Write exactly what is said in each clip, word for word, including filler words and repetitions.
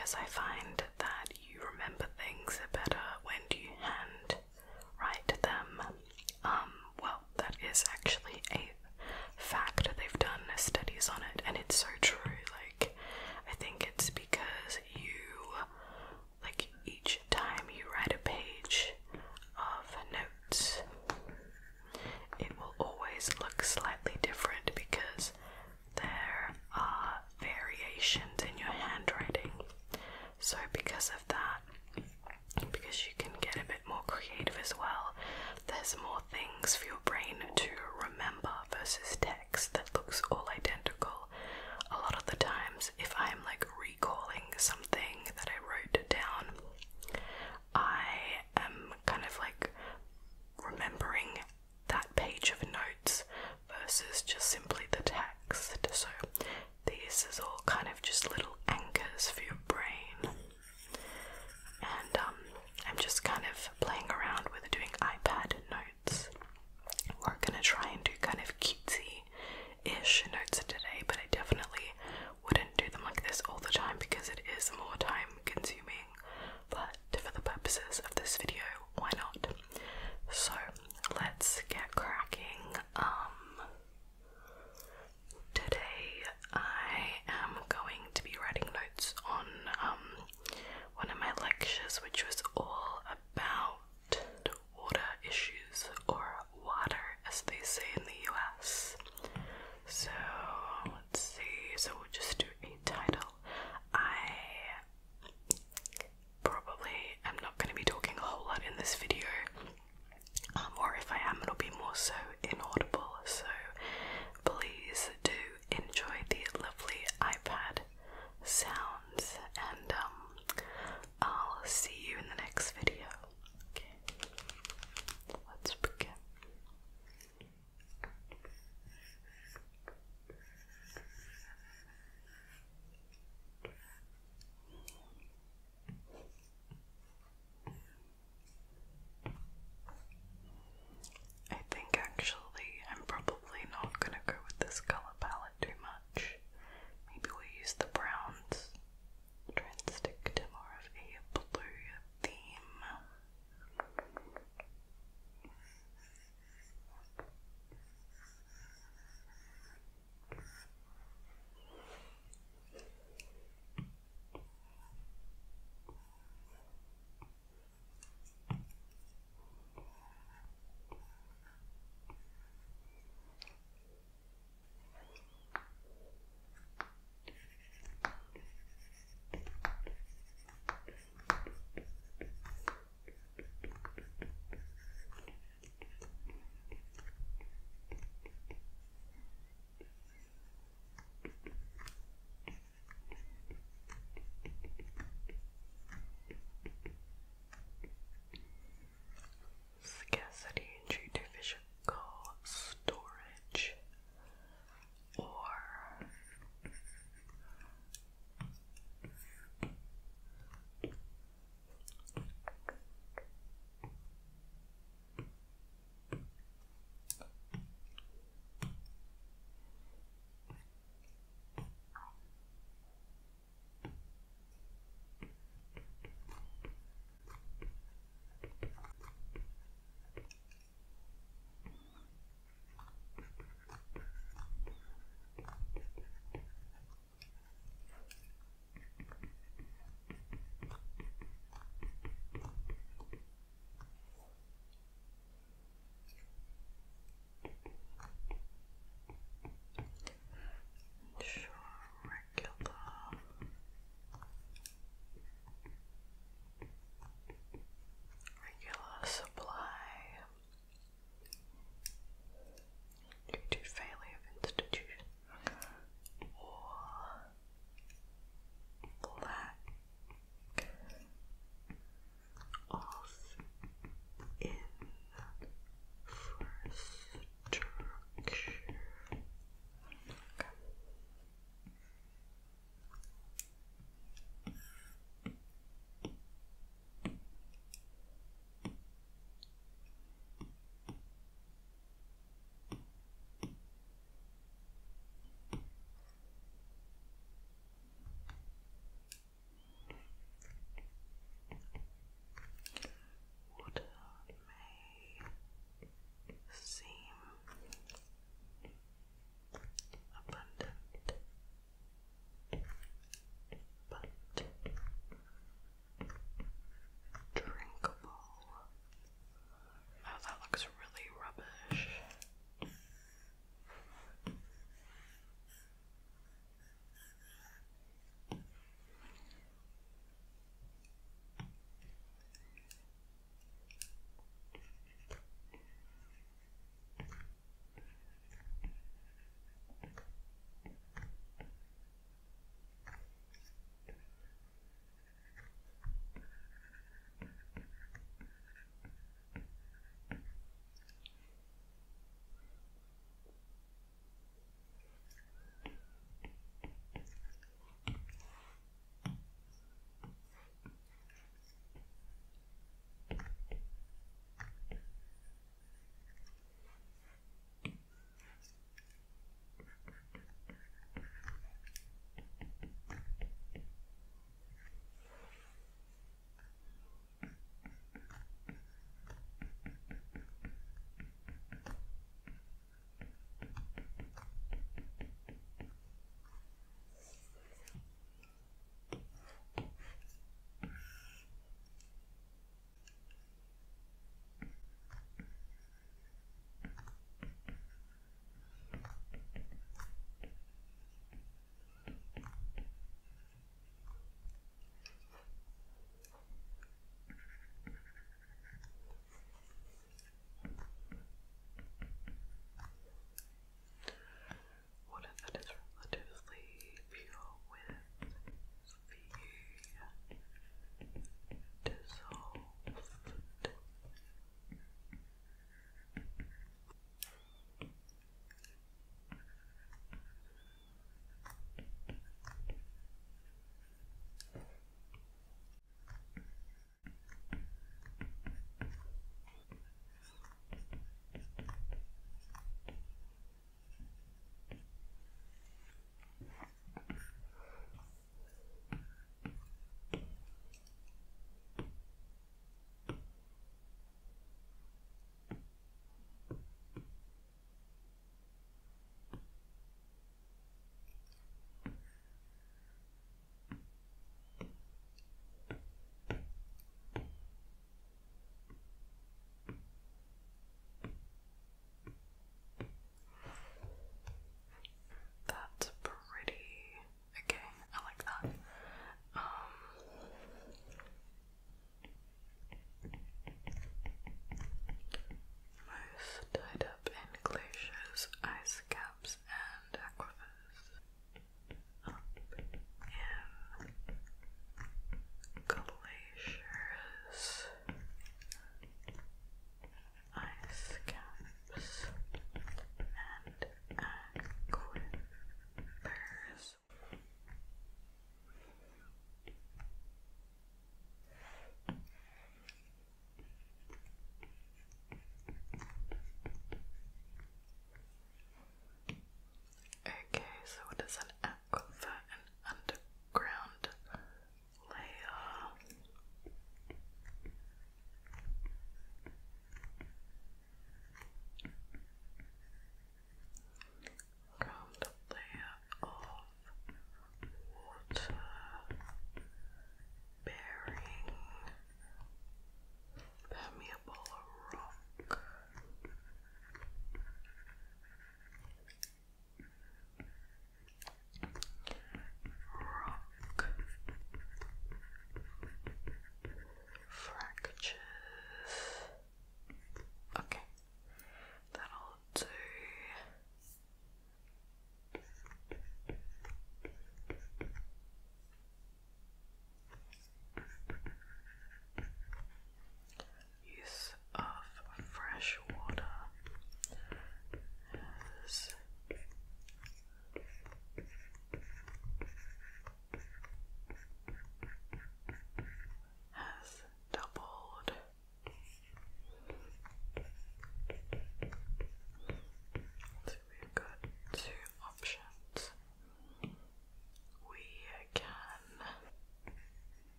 because I find that you remember things better when you hand write them. Um, well, that is actually a fact. They've done studies on it, and it's so true. Like, I think it's because you, like, each time you write a page of notes, it will always look slightly different because there are variations in your handwriting. So because of that, because you can get a bit more creative as well, there's more things for your brain to remember versus text that looks all identical. A lot of the times, if I'm like recalling something that I wrote down, I am kind of like remembering that page of notes versus just simply the text. So this is all kind of just little anchors for your brain. And um, I'm just kind of playing around with doing iPad notes. We're gonna try and do kind of cutesy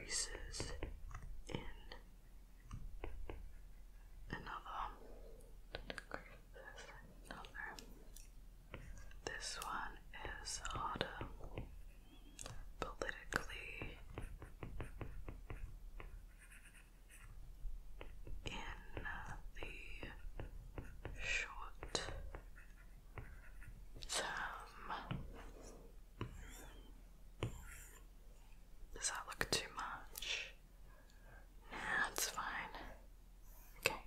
increases in another. Another. This one is harder politically in the short term. Does that look too much? Nah, it's fine. Okay.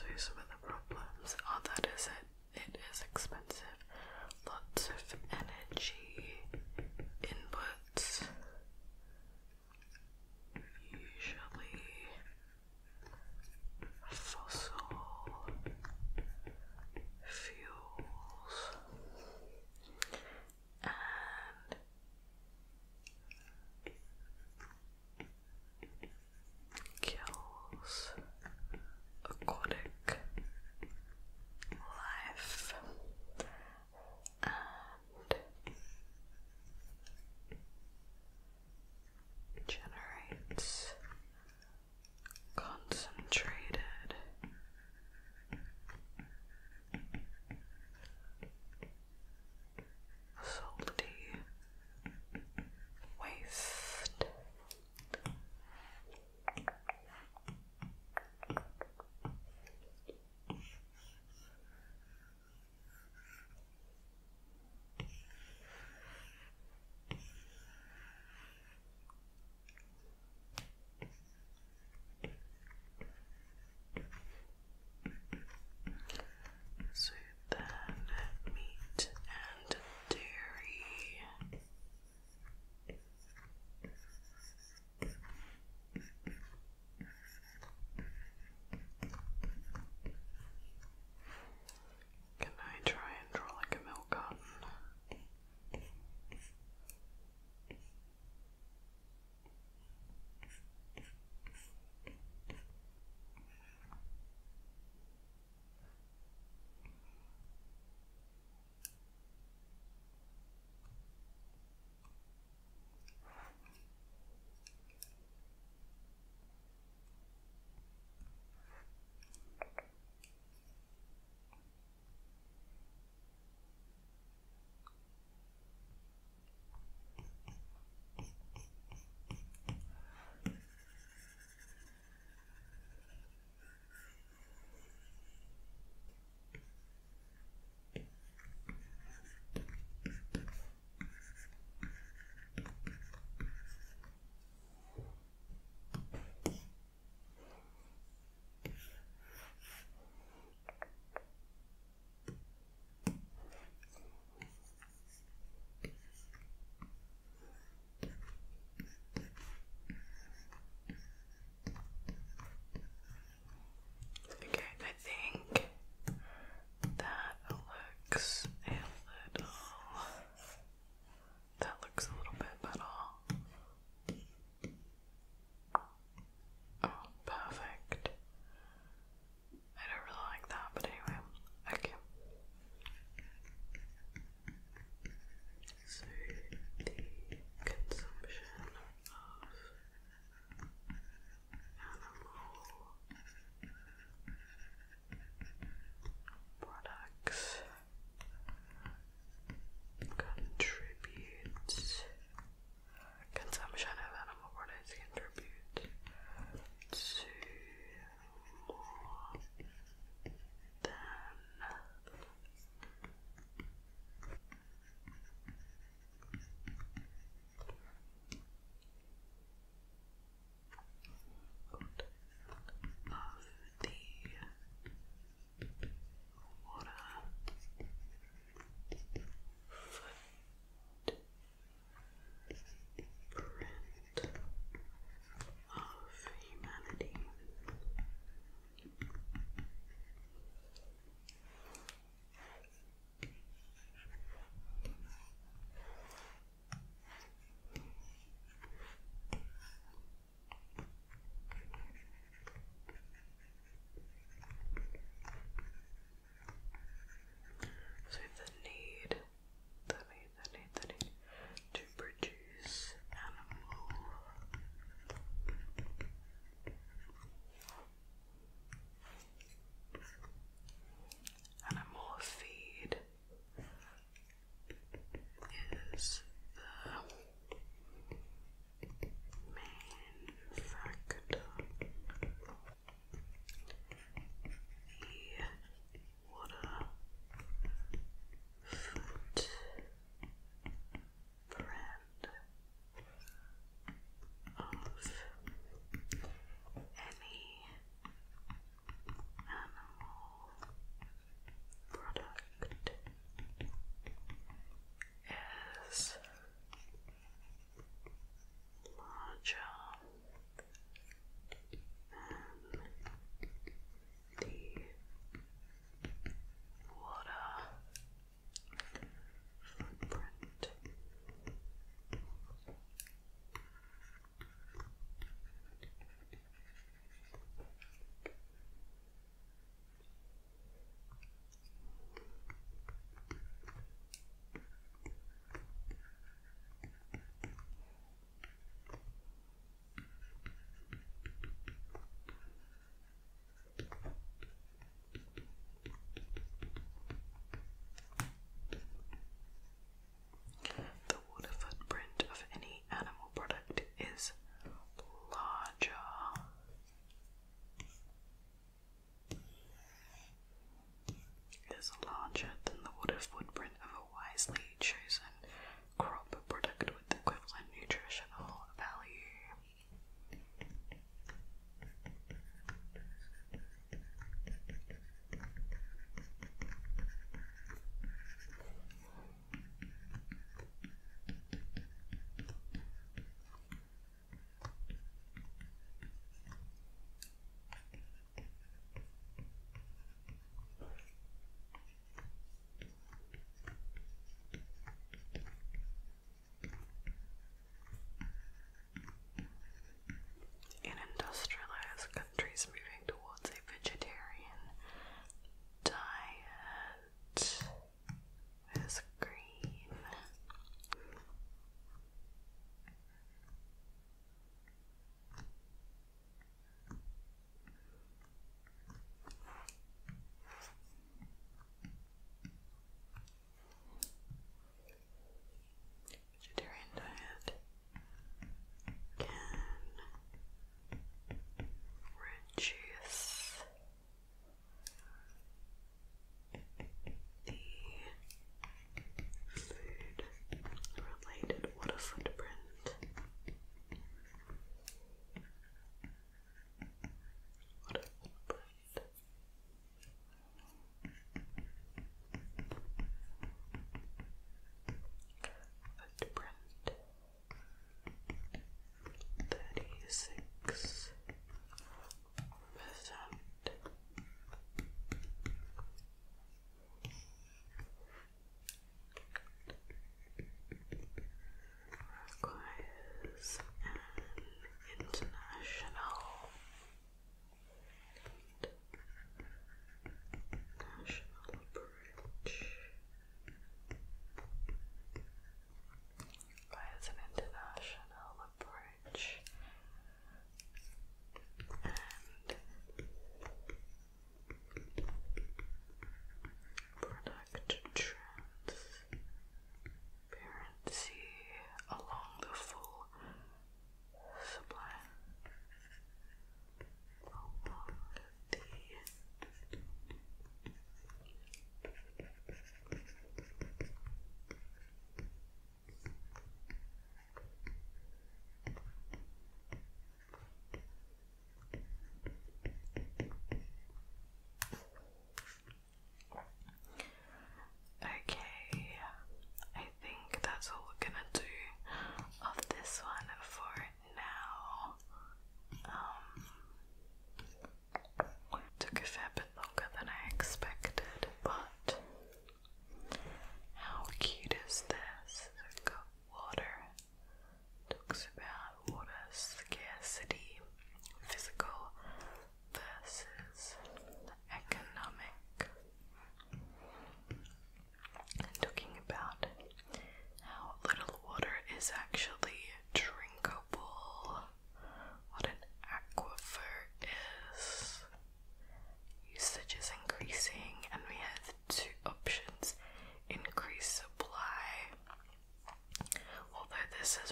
So some of the problems are that is it, it is expensive, lots of energy inputs, usually fossil fuels, and kills aquatic life.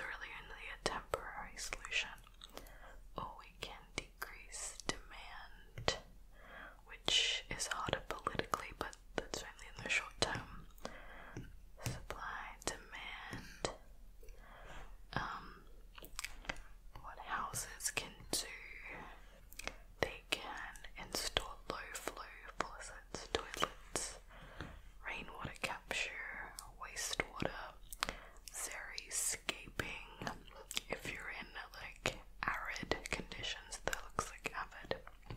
really only a temporary solution. Or we can decrease demand, which is harder politically, but that's only in the short term. Supply, demand. Um, what houses can do, they can install low flow faucets, toilets, rainwater capture, wastewater, xeriscaping. If you're in like arid conditions, that looks like avid.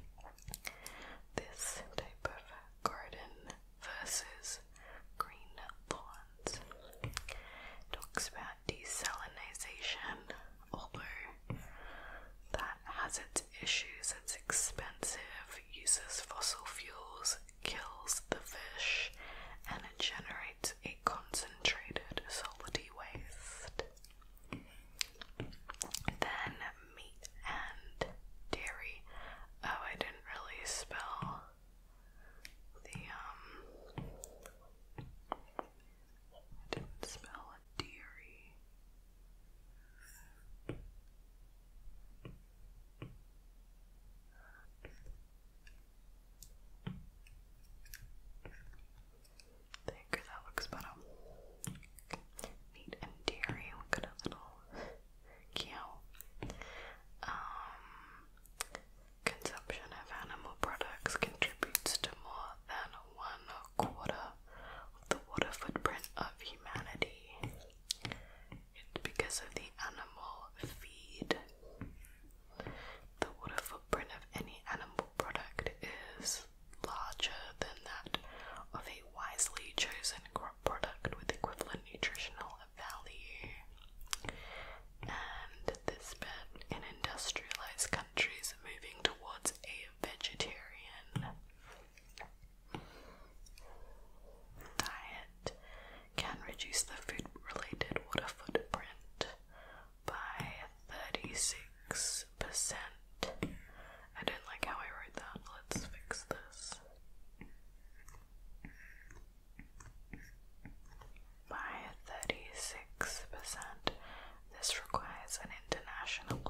This type of garden versus green lawns. Talks about desalination, although that has its issues. It's expensive, uses fossil fuels, kills the fish, and it generates a concentrated salty waste. Then meat and dairy. Oh, I didn't really spell the um I didn't spell dairy. There you go, that looks better. Meat and dairy, look at a little cow. Um, consumption of animal products contributes to more than one quarter of the water footprint of humanity. It's because of the animal feed. The water footprint of any animal product is larger than that of a wisely chosen crop product with equivalent nutritional value. And this bit in industrialized countries moving towards a vegetarian diet can reduce the food-related water footprint by thirty-six percent. I don't like how I wrote that. Let's fix this. By thirty-six percent. This requires an international